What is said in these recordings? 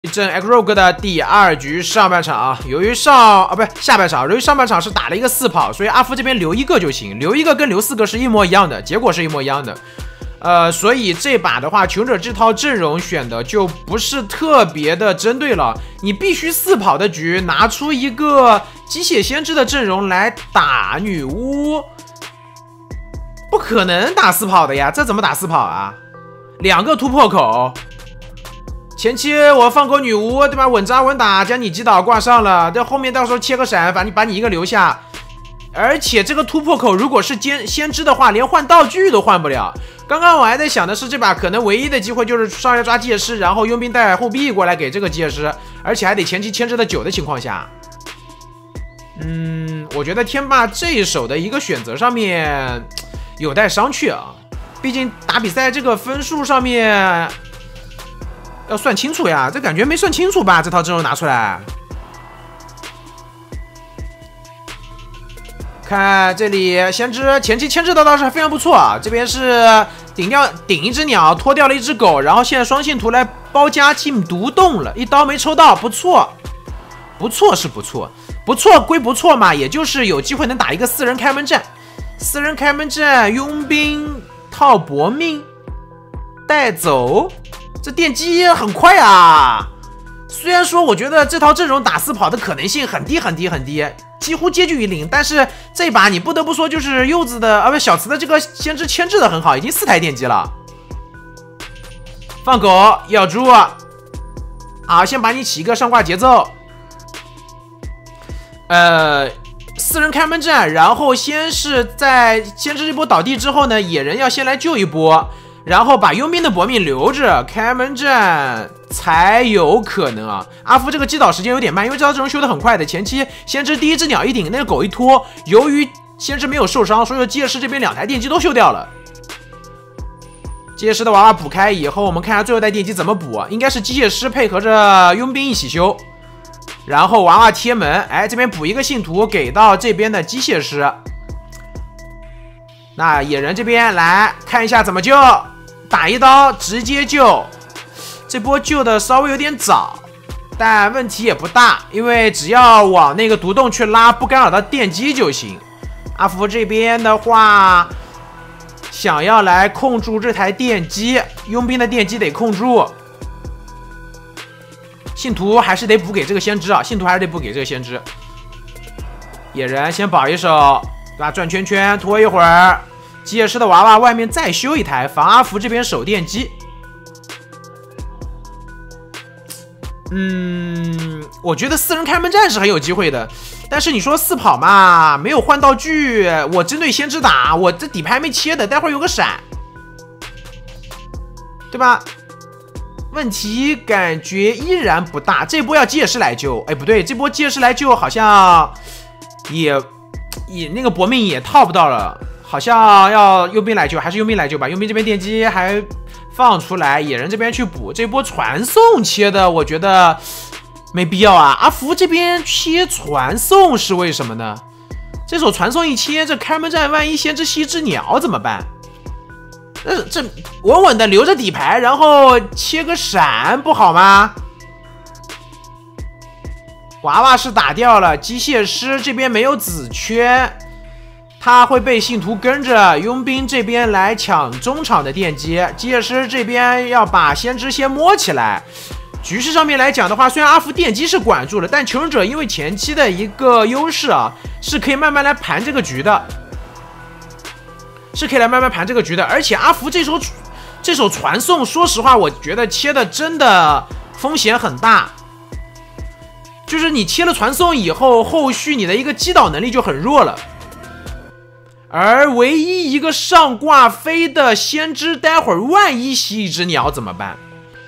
正 X Rogue 的第2局上半场啊，由于下半场，由于上半场是打了一个4跑，所以阿福这边留1个就行，留1个跟留4个是一模一样的，结果是一模一样的。所以这把的话，穷者这套阵容选的就不是特别的针对了，你必须4跑的局拿出一个机械先知的阵容来打女巫，不可能打4跑的呀，这怎么打4跑啊？2个突破口。前期我放口女巫，对吧？稳扎稳打将你击倒挂上了，这后面到时候切个闪，把你一个留下。而且这个突破口如果是先知的话，连换道具都换不了。刚刚我还在想的是，这把可能唯一的机会就是上来抓机械师，然后佣兵带护臂过来给这个机械师，而且还得前期牵制的久的情况下。我觉得天霸这一手的一个选择上面有待商榷啊，毕竟打比赛这个分数上面。要算清楚呀，这感觉没算清楚吧？这套阵容拿出来，看这里先知前期牵制的倒是非常不错啊。这边是顶一只鸟，脱掉了一只狗，然后现在双信徒来包夹进独栋了，一刀没抽到，不错，不错是不错，不错归不错嘛，也就是有机会能打一个4人开门战，4人开门战，佣兵套搏命带走。这电击很快啊！虽然说我觉得这套阵容打4跑的可能性很低很低很低，几乎接近于0，但是这把你不得不说就是柚子的小慈的这个先知牵制的很好，已经4台电击了。放狗咬猪，好，先把你起一个上挂节奏。4人开门战，然后先是在先知这波倒地之后呢，野人要先来救一波。然后把佣兵的搏命留着，开门战才有可能啊。阿福这个击倒时间有点慢，因为这套阵容修得很快的。前期先知第一只鸟一顶，那个狗一拖，由于先知没有受伤，所以说机械师这边2台电击都修掉了。机械师的娃娃补开以后，我们看下最后一台电击怎么补啊？应该是机械师配合着佣兵一起修，然后娃娃贴门，哎，这边补一个信徒给到这边的机械师。那野人这边来看一下怎么救，打一刀直接救，这波救的稍微有点早，但问题也不大，因为只要往那个独栋去拉，不干扰到电击就行。阿福这边的话，想要来控住这台电击，佣兵的电击得控住，信徒还是得补给这个先知啊，信徒还是得补给这个先知。野人先保一手，对吧？转圈圈拖一会儿。机械师的娃娃外面再修一台，防阿福这边手电击。我觉得4人开门战是很有机会的，但是你说4跑嘛，没有换道具，我针对先知打，我这底牌还没切的，待会儿有个闪，对吧？问题感觉依然不大，这波要机械师来救，哎，不对，这波机械师来救好像也那个搏命也套不到了。好像要佣兵来救，还是佣兵来救吧？佣兵这边电击还放出来，野人这边去补。这波传送切的，我觉得没必要啊。阿福这边切传送是为什么呢？这手传送一切，这开门战万一先知吸只鸟怎么办？这稳稳的留着底牌，然后切个闪不好吗？娃娃是打掉了，机械师这边没有子圈。他会被信徒跟着，佣兵这边来抢中场的电击，机械师这边要把先知先摸起来。局势上面来讲的话，虽然阿福电击是管住了，但求生者因为前期的一个优势啊，是可以慢慢来盘这个局的，而且阿福这手传送，说实话，我觉得切的真的风险很大。就是你切了传送以后，后续你的一个击倒能力就很弱了。而唯一一个上挂飞的先知，待会儿万一吸一只鸟怎么办？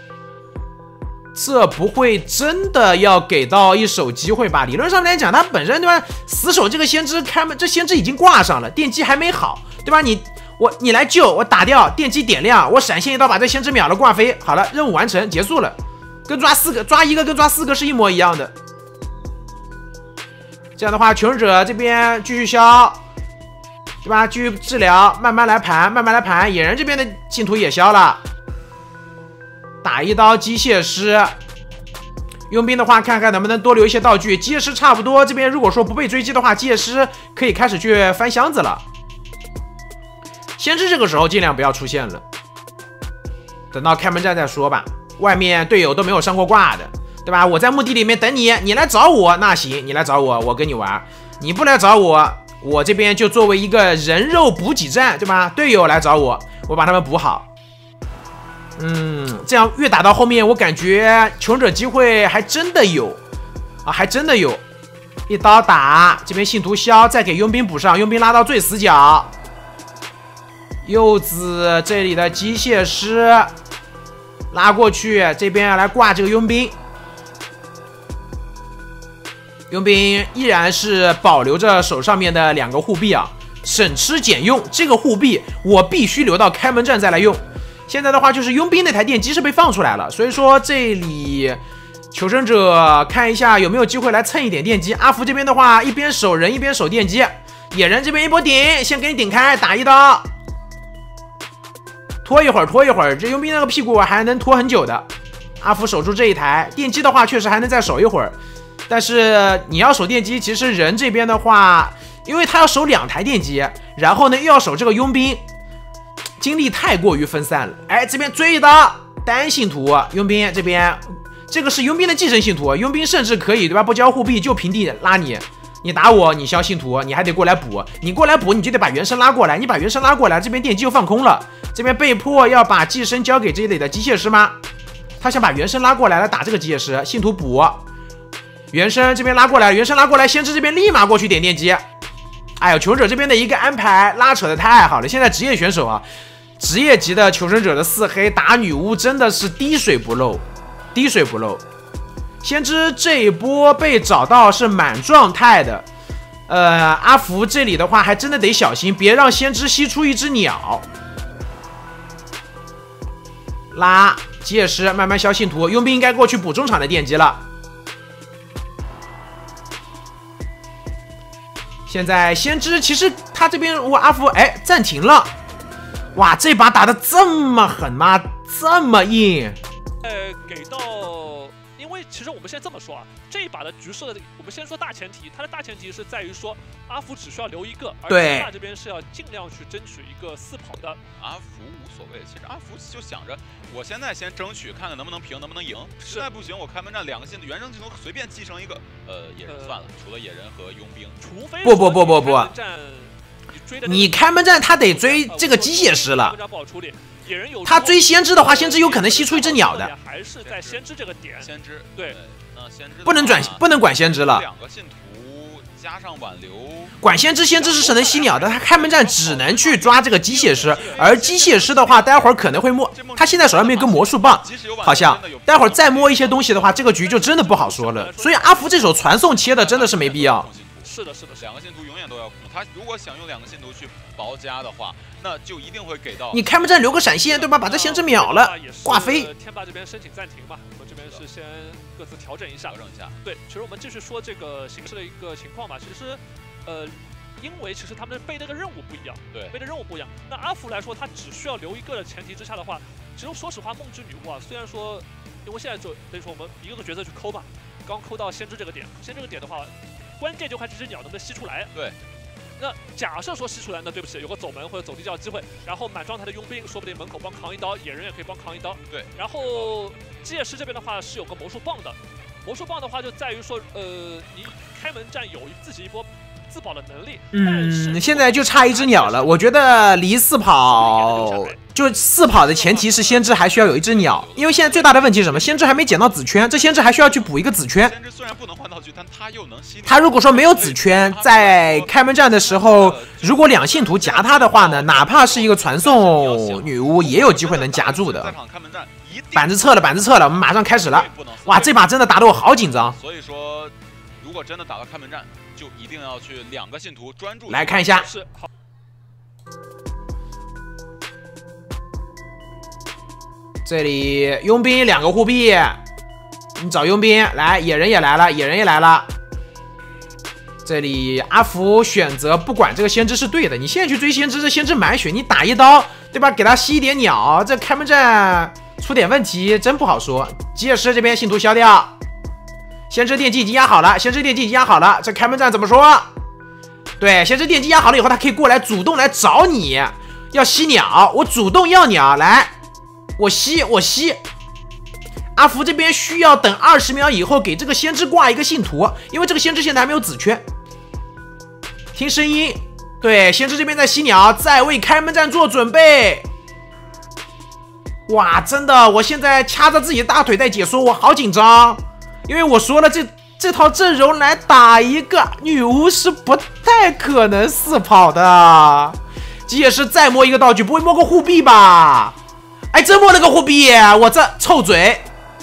这不会真的要给到一手机会吧？理论上来讲，他本身对吧，死守这个先知开门，这先知已经挂上了，电击还没好，对吧？你来救，我打掉电击点亮，我闪现一刀把这先知秒了，挂飞，好了，任务完成，结束了。跟抓一个跟抓4个是一模一样的。这样的话，求生者这边继续消。对吧？继续治疗，慢慢来盘。野人这边的信徒也消了，打一刀机械师， 佣兵的话，看看能不能多留一些道具。机械师差不多，这边如果说不被追击的话，机械师可以开始去翻箱子了。先知这个时候尽量不要出现了，等到开门战再说吧。外面队友都没有上过挂的，对吧？我在墓地里面等你，你来找我，那行，你来找我，我跟你玩。你不来找我，我这边就作为一个人肉补给站，对吧？队友来找我，我把他们补好。这样越打到后面，我感觉求生者机会还真的有啊，还真的有。一刀打，这边信徒消，再给佣兵补上，佣兵拉到最死角。柚子这里的机械师拉过去，这边要来挂这个佣兵。佣兵依然是保留着手上面的2个护臂啊，省吃俭用。这个护臂我必须留到开门战再来用。现在的话就是佣兵那台电机是被放出来了，所以说这里求生者看一下有没有机会来蹭一点电机。阿福这边的话一边守人一边守电机，野人这边一波顶，先给你顶开，打一刀。拖一会儿，这佣兵那个屁股还能拖很久的。阿福守住这一台电机的话，确实还能再守一会儿。但是你要守电机，其实人这边的话，因为他要守2台电机，然后呢又要守这个佣兵，精力太过于分散了。哎，这边追一刀，单信徒，佣兵这边，这个是佣兵的寄生信徒，佣兵甚至可以对吧？不交护臂就平地拉你。你打我，你消信徒，你还得过来补。你过来补，你就得把原生拉过来。你把原生拉过来，这边电机又放空了。这边被迫要把寄生交给这里的机械师吗？他想把原生拉过来打这个机械师，信徒补。原生这边拉过来，原生拉过来，先知这边立马过去点电机。哎呦，求生者这边的一个安排拉扯的太好了。现在职业选手啊，职业级的求生者的4黑打女巫真的是滴水不漏，滴水不漏。先知这一波被找到是满状态的，阿福这里的话还真的得小心，别让先知吸出一只鸟。拉机械师慢慢消信徒，佣兵应该过去补中场的电机了。现在先知其实他这边阿福暂停了，哇，这把打得这么狠吗？这么硬？ 给到。因为其实我们现在这么说啊，这一把的局势的，我们先说大前提，它的大前提是在于说阿福只需要留1个，而吉娜这边是要尽量去争取一个4跑的。 阿福无所谓，其实阿福就想着，我现在先争取看看能不能平，能不能赢。实在不行，我开门战2个信徒原生信徒随便继承一个，野人算了，除了野人和佣兵， 除非不，你开门战他得追这个机械师了。他追先知的话，先知有可能吸出一只鸟的。 还是在先知这个点。先知对，那先知不能管先知了。 2个信徒加上挽留， 管先知是能吸鸟的。他开门战只能去抓这个机械师，而机械师的话，待会儿可能会摸。他现在手上面有根魔术棒，好像待会儿再摸一些东西的话，这个局就真的不好说了。所以阿福这手传送切的真的是没必要。 是的，2个信徒永远都要控。他如果想用2个信徒去包夹的话，那就一定会给到。 你开门战留个闪现，对吧？把这先知秒了，挂飞。 天霸这边申请暂停嘛，我们这边是先各自调整一下。对，其实我们继续说这个形势的一个情况嘛。其实，因为其实他们背的个任务不一样，对，背的任务不一样。那阿福来说，他只需要留1个的前提之下的话，其实说实话，梦之女巫啊，虽然说，因为现在就等于说我们一个个角色去抠嘛，刚抠到先知这个点，先知这个点的话。关键就看这只鸟能不能吸出来。对，那假设说吸出来，那对不起，有个走门或者走地窖机会，然后满状态的佣兵说不定门口帮扛一刀，野人也可以帮扛一刀。对，然后机械师这边的话是有个魔术棒的，魔术棒的话就在于说，你开门战有自己一波自保的能力。 现在就差一只鸟了，我觉得离4跑。就4跑的前提是先知还需要有一只鸟，因为现在最大的问题是什么？先知还没捡到紫圈，这先知还需要去补一个紫圈。 先知虽然不能换道具，但他又能吸。 他如果说没有紫圈，在开门战的时候，如果2信徒夹他的话呢，哪怕是一个传送女巫，也有机会能夹住的。板子撤了，我们马上开始了。哇，这把真的打得我好紧张。 所以说，如果真的打到开门战，就一定要去2个信徒专注。 来看一下。这里佣兵2个护臂，你找佣兵来，野人也来了。这里阿福选择不管这个先知是对的，你现在去追先知，这先知满血，你打1刀，对吧？给他吸一点鸟，这开门战出点问题真不好说。机械师这边信徒消掉， 先知电击已经压好了，先知电击已经压好了。这开门战怎么说？对，先知电击压好了以后，他可以过来主动来找你，要吸鸟，我主动要鸟来，我吸。阿福这边需要等20秒以后给这个先知挂一个信徒，因为这个先知现在还没有子圈。听声音，对，先知这边在吸鸟，在为开门战做准备。哇，真的，我现在掐着自己的大腿在解说，我好紧张，因为我说了这套阵容来打一个女巫是不太可能4跑的。吉野是再摸一个道具，不会摸个护臂吧？哎，真摸了个护臂，我这臭嘴。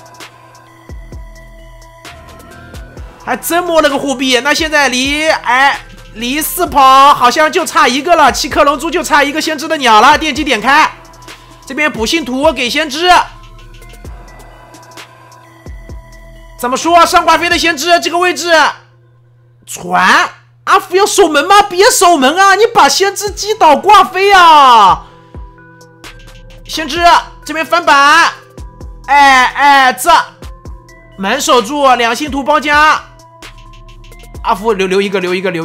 还真摸了个护臂，那现在离4跑好像就差一个了，7颗龙珠就差一个先知的鸟了。电击点开，这边补信徒给先知。怎么说？上挂飞的先知这个位置，传阿福要守门吗？别守门啊！你把先知击倒挂飞啊！先知这边翻板，这门守住，2信徒包夹。阿福留一个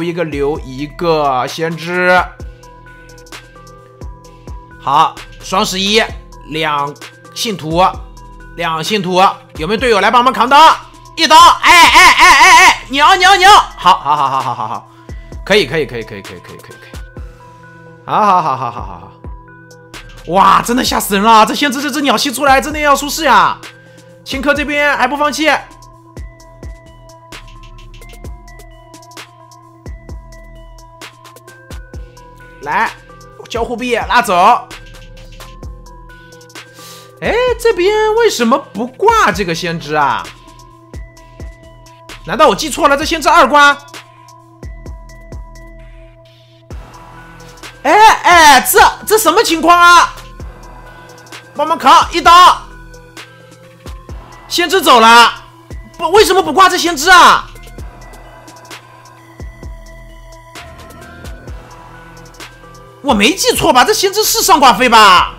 先知。好，双11，2信徒，有没有队友来帮忙扛刀？一刀，鸟，好，可以，好，哇，真的吓死人了！这先知这只鸟吸出来，真的要出事呀！青稞这边还不放弃。来，交护臂拉走。哎，这边为什么不挂这个先知啊？难道我记错了？这先知2挂？这什么情况啊？帮忙扛一刀，先知走了，为什么不挂这先知啊？我没记错吧？这先知是上挂飞吧？